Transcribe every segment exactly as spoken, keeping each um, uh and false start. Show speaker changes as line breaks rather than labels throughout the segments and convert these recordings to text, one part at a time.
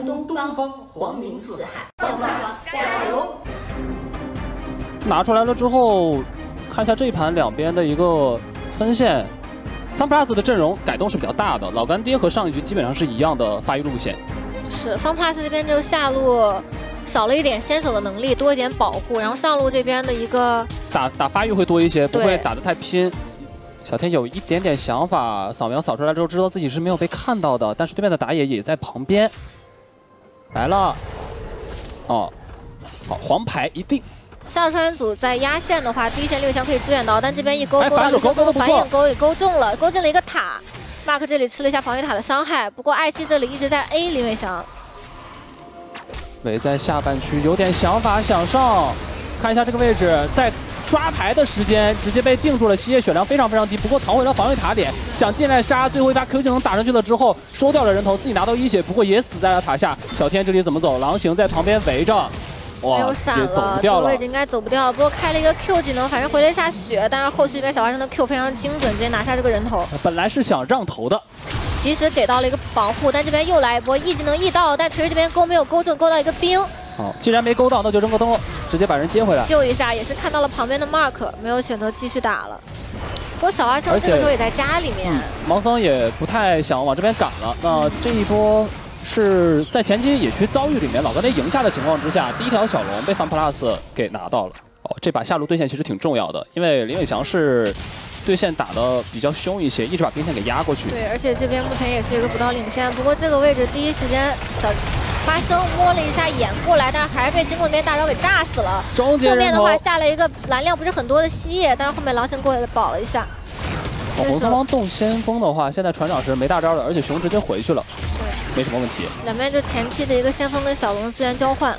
出东方，黄名四海，方 plus 加油！
拿出来了之后，看一下这一盘两边的一个分线。方 plus 的阵容改动是比较大的，老干爹和上一局基本上是一样的发育路线。
是方 plus 这边就下路少了一点先手的能力，多一点保护，然后上路这边的一个
打打发育会多一些，不会打得太拼。小天有一点点想法，扫描扫出来之后，知道自己是没有被看到的，但是对面的打野也在旁边。来了，哦，好，黄牌一定。
下川组在压线的话，第一线六强可以支援到，但这边一勾勾到直接
勾
反应勾也勾中了，勾进了一个塔。Mark 这里吃了一下防御塔的伤害，不过艾希这里一直在 A 林伟翔。
伟在下半区有点想法想上，看一下这个位置，在抓牌的时间直接被定住了，西叶血量非常非常低，不过逃回了防御塔点，想进来杀，最后一发 Q 技能打上去了之后收掉了人头，自己拿到一血，不过也死在了塔下。小天这里怎么走？狼行在旁边围着。哇，
没有闪了，
走不掉了，
这个位置应该走不掉。不过开了一个 Q 技能，反正回了一下血，但是后续这边小花生的 Q 非常精准，直接拿下这个人头。
本来是想让头的，
及时给到了一个防护，但这边又来一波 E 技能 E 到，但锤锤这边勾没有勾中，勾到一个冰。
好，既然没勾到，那就扔个灯笼，直接把人接回来。
救一下，也是看到了旁边的 Mark， 没有选择继续打了。不过小花生这个时候也在家里面，
嗯、盲僧也不太想往这边赶了。那这一波。是在前期野区遭遇里面，老干爹赢下的情况之下，第一条小龙被范 plus 给拿到了。哦，这把下路对线其实挺重要的，因为林伟翔是对线打的比较凶一些，一直把兵线给压过去。
对，而且这边目前也是一个补刀领先，不过这个位置第一时间小花生摸了一下眼过来，但是还是被经过那边大招给炸死了。
正
面的话下了一个蓝量不是很多的西叶，但是后面狼行过来保了一下。
哦，红三方动先锋的话，现在船长是没大招的，而且熊直接回去了。没什么问题，
两边就前期的一个先锋跟小龙资源交换。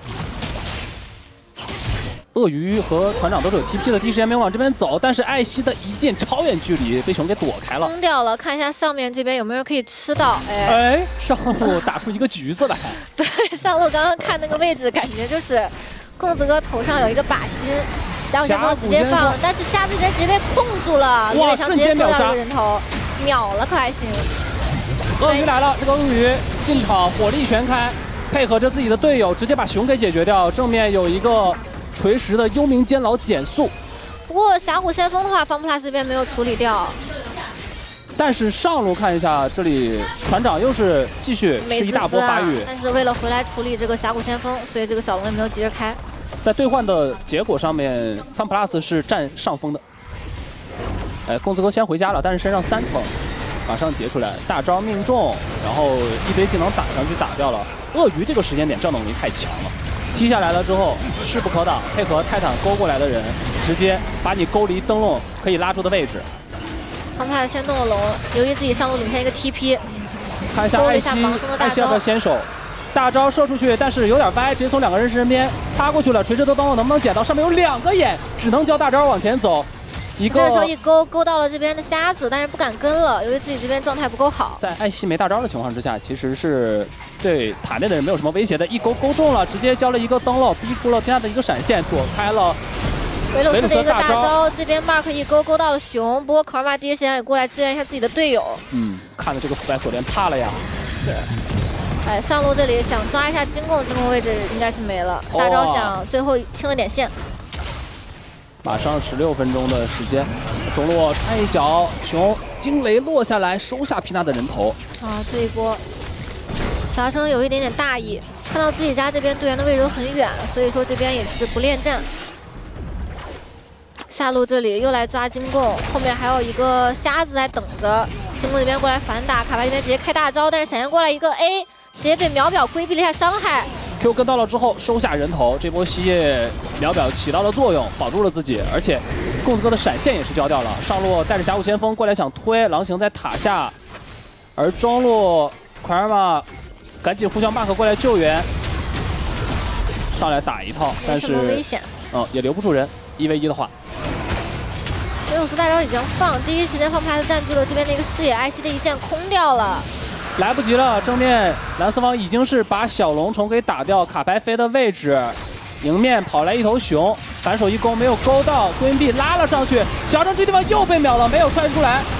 鳄鱼和船长都是有 T P 的，第一时间没往这边走，但是艾希的一剑超远距离被熊给躲开了，
崩掉了。看一下上面这边有没有人可以吃到？哎，
哎，上路打出一个橘子来。
对，上路刚刚看那个位置，感觉就是公子哥头上有一个靶心，然后先锋直接放，但是瞎子这边直接被控住了，林伟翔直接做掉一个人头，秒了可还行。
鳄鱼来了，这个鳄鱼进场火力全开，配合着自己的队友，直接把熊给解决掉。正面有一个锤石的幽冥监牢减速。
不过峡谷先锋的话，方 plus 这边没有处理掉。但
是上路看一下，这里船长又是继续是一大波发育、
啊，但是为了回来处理这个峡谷先锋，所以这个小龙也没有急着开。
在兑换的结果上面，方 plus 是占上风的。哎，公子哥先回家了，但是身上三层。马上叠出来，大招命中，然后一堆技能打上去打掉了。鳄鱼这个时间点战斗能力太强了，踢下来了之后势不可挡，配合泰坦勾过来的人，直接把你勾离灯笼可以拉住的位置。
方派先动了龙，由于自己上路领先一个 T P，
看一下艾希，艾希要不要先手？大招射出去，但是有点歪，直接从两个人身边擦过去了。锤石的灯笼能不能捡到？上面有两个眼，只能交大招往前走。一个
这时候一勾勾到了这边的瞎子，但是不敢跟了，由于自己这边状态不够好。
在艾希没大招的情况之下，其实是对塔内的人没有什么威胁的。一勾勾中了，直接交了一个灯笼，逼出了天下的一个闪现，躲开了
维鲁斯的一个大招。这边 Mark 一勾勾到了熊，不过考尔玛第一时间也过来支援一下自己的队友。
嗯，看着这个腐败锁链怕了呀。
是。哎，上路这里想抓一下金贡，金贡位置应该是没了。大招想最后清了点线。
马上十六分钟的时间，中路插一脚，熊惊雷落下来，收下皮娜的人头。
啊，这一波，小花生有一点点大意，看到自己家这边队员的位置都很远，所以说这边也是不恋战。下路这里又来抓金贡，后面还有一个瞎子在等着。金贡这边过来反打，卡牌这边直接开大招，但是闪现过来一个 A， 直接被秒表规避了一下伤害。
Q 跟到了之后收下人头，这波西叶秒表起到了作用，保住了自己，而且公子哥的闪现也是交掉了。上路带着峡谷先锋过来想推，狼行在塔下，而中路奎尔玛赶紧呼叫 Mark 过来救援，上来打一套，但是
危险，
嗯也留不住人，一 v 一的话。
维鲁斯大招已经放，第一时间放 pass 占据了这边的一个视野，艾希的一剑空掉了。
来不及了，正面蓝四方已经是把小龙虫给打掉，卡牌飞的位置，迎面跑来一头熊，反手一勾没有勾到，规避拉了上去，小郑这地方又被秒了，没有踹出来，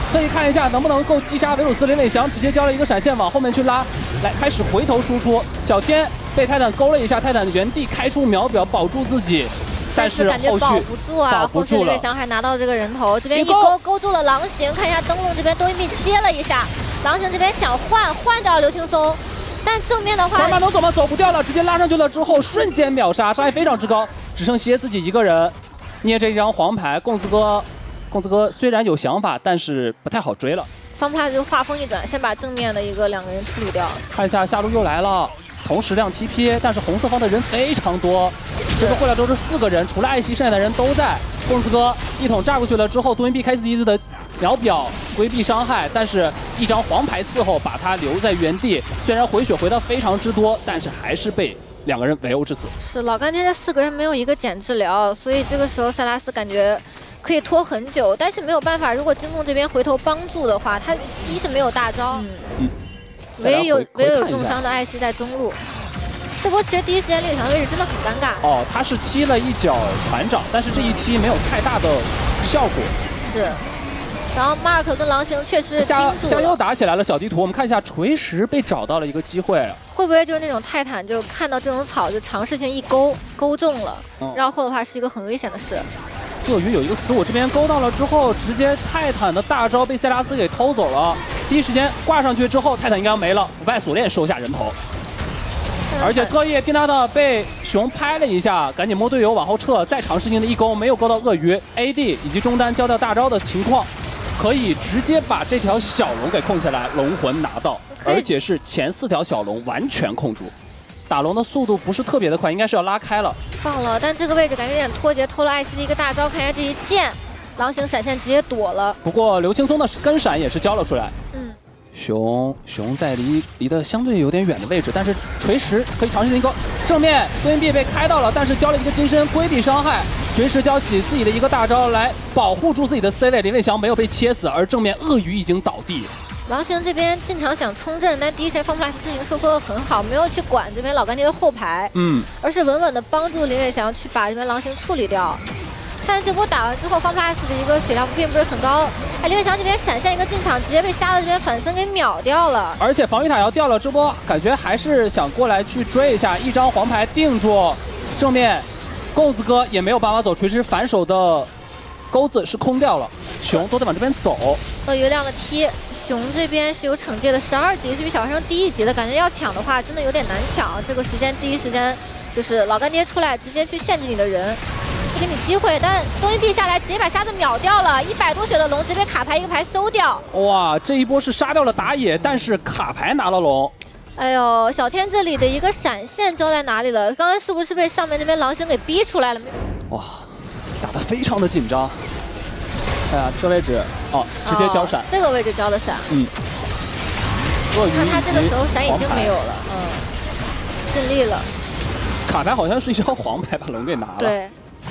侧翼看一下能不能够击杀维鲁斯。林伟翔直接交了一个闪现往后面去拉，来开始回头输出。小天被泰坦勾了一下，泰坦原地开出秒表保住自己。 但是
感觉保不住啊！后续林伟翔还拿到这个人头，这边一勾勾住了狼行，看一下灯笼这边多一臂接了一下，狼行这边想换换掉刘青松，但正面的话，
管马能走吗？走不掉了，直接拉上去了之后瞬间秒杀，伤害非常之高，只剩蝎自己一个人，捏着一张黄牌。贡子哥，贡子哥虽然有想法，但是不太好追了。
FunPlus就画风一转，先把正面的一个两个人处理掉。
看一下下路又来了。 同时亮 T P， 但是红色方的人非常多，这个过来都是四个人，除了艾希，剩下的人都在。贡子哥一桶炸过去了之后，杜云碧开自己的秒表规避伤害，但是一张黄牌伺候把他留在原地。虽然回血回的非常之多，但是还是被两个人围殴致死。是
老干爹这四个人没有一个减治疗，所以这个时候塞拉斯感觉可以拖很久，但是没有办法，如果金贡这边回头帮助的话，他一是没有大招。嗯。嗯 唯有唯有有重伤的艾希在中路，这波其实第一时间立场位置真的很尴尬。
哦，他是踢了一脚船长，但是这一踢没有太大的效果。
是，然后 Mark 跟狼行确实
下下又打起来了。小地图我们看一下，锤石被找到了一个机会，
会不会就是那种泰坦就看到这种草就尝试性一勾勾中了，嗯、然后的话是一个很危险的事。
鳄鱼有一个死我这边勾到了之后，直接泰坦的大招被塞拉斯给偷走了。第一时间挂上去之后，泰坦应该没了，腐败锁链收下人头。而且特意皮纳特被熊拍了一下，赶紧摸队友往后撤，再尝试性的一勾，没有勾到鳄鱼 A D 以及中单交掉大招的情况，可以直接把这条小龙给控下来，龙魂拿到，而且是前四条小龙完全控住。 打龙的速度不是特别的快，应该是要拉开了。
放了，但这个位置感觉有点脱节，偷了艾希的一个大招，看一下这一剑，狼行闪现直接躲了。
不过刘青松的跟闪也是交了出来。
嗯，
熊熊在离离的相对有点远的位置，但是锤石可以尝试一个正面对面 B 被开到了，但是交了一个金身规避伤害。锤石交起自己的一个大招来保护住自己的 C 位，林伟翔没有被切死，而正面鳄鱼已经倒地。
狼行这边进场想冲阵，但第一时间FunPlus自己收缩的很好，没有去管这边老干爹的后排，嗯，而是稳稳的帮助林伟翔去把这边狼行处理掉。但是这波打完之后，FunPlus的一个血量并不是很高，哎，林伟翔这边闪现一个进场，直接被瞎子这边反身给秒掉了。
而且防御塔要掉了，这波感觉还是想过来去追一下，一张黄牌定住，正面贡子哥也没有办法走，锤石反手的钩子是空掉了。 熊都在往这边走，
鳄鱼亮了 T， 熊这边是有惩戒的，十二级是比小生低一级的，感觉要抢的话真的有点难抢。这个时间第一时间就是老干爹出来直接去限制你的人，不给你机会。但东一臂下来直接把瞎子秒掉了，一百多血的龙直接卡牌一个牌收掉。哇，
这一波是杀掉了打野，但是卡牌拿了龙。
哎呦，小天这里的一个闪现交在哪里了？刚刚是不是被上面那边狼行给逼出来了？
哇，打得非常的紧张。 哎呀，这位置哦，直接交闪、哦，
这个位置交的闪，
嗯。鳄鱼，
看他这个时候闪已经没有了，嗯，尽力了。
卡牌好像是一张黄牌，把龙给拿了。
对。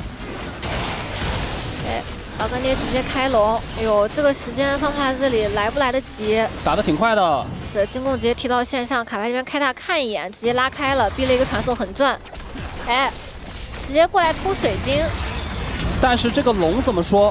哎，老干爹直接开龙，哎呦，这个时间FunPlus这里来不来得及？
打得挺快的。
是金贡直接踢到线上，卡牌这边开大看一眼，直接拉开了，逼了一个传送很赚。哎，直接过来偷水晶。
但是这个龙怎么说？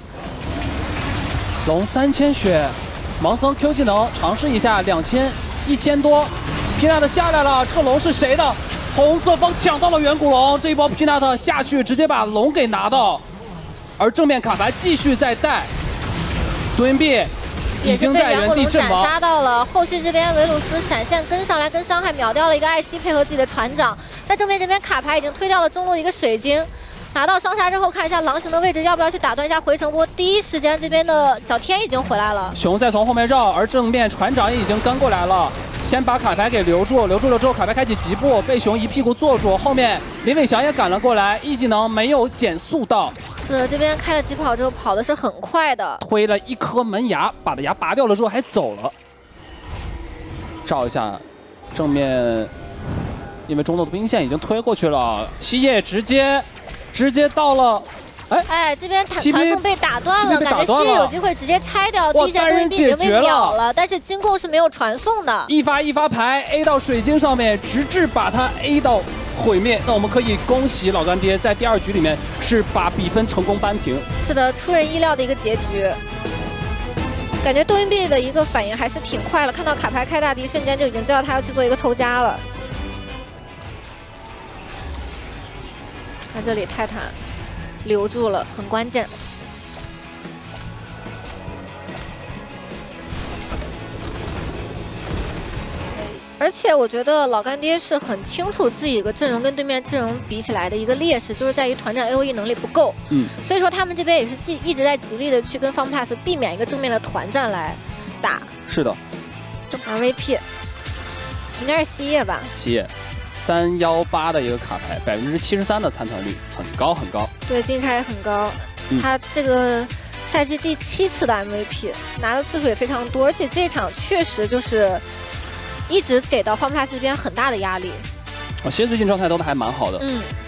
龙三千血，盲僧 Q 技能尝试一下，两千一千多，皮纳特下来了，这个龙是谁的？红色方抢到了远古龙，这一波皮纳特下去直接把龙给拿到，而正面卡牌继续在带，杜云碧已经在原地阵亡，
杀到了。后续这边维鲁斯闪现跟上来跟伤害秒掉了一个艾希，配合自己的船长，在正面这边卡牌已经推掉了中路一个水晶。 拿到双杀之后，看一下狼行的位置，要不要去打断一下回城波？第一时间这边的小天已经回来了，
熊再从后面绕，而正面船长也已经跟过来了，先把卡牌给留住，留住了之后，卡牌开启疾步，被熊一屁股坐住，后面林伟翔也赶了过来，一技能没有减速到，
是这边开了疾跑之后跑的是很快的，
推了一颗门牙，把的牙拔掉了之后还走了，照一下正面，因为中路的兵线已经推过去了，西叶直接。 直接到了，哎
哎，这边传送被打断了，感觉西叶有机会直接拆掉，第一线对面已经被秒了，但是金贡是没有传送的，
一发一发牌 A 到水晶上面，直至把它 A 到毁灭。那我们可以恭喜老干爹在第二局里面是把比分成功扳平。
是的，出人意料的一个结局。 感觉窦云碧的一个反应还是挺快了，看到卡牌开大的一瞬间就已经知道他要去做一个偷家了。那这里泰坦留住了，很关键。而且我觉得老干爹是很清楚自己的阵容跟对面阵容比起来的一个劣势，就是在于团战 A O E 能力不够。嗯，所以说他们这边也是既一直在极力的去跟 FunPlus 避免一个正面的团战来打。
是的。
M V P 应该是西叶吧？
西叶，三幺八的一个卡牌，百分之七十三的参团率，很高很高。对，
竞差也很高。嗯、他这个赛季第七次的 M V P 拿的次数也非常多，而且这场确实就是。一直给到FunPlus这边很大的压力。
哦，其实最近状态都还蛮好的。
嗯。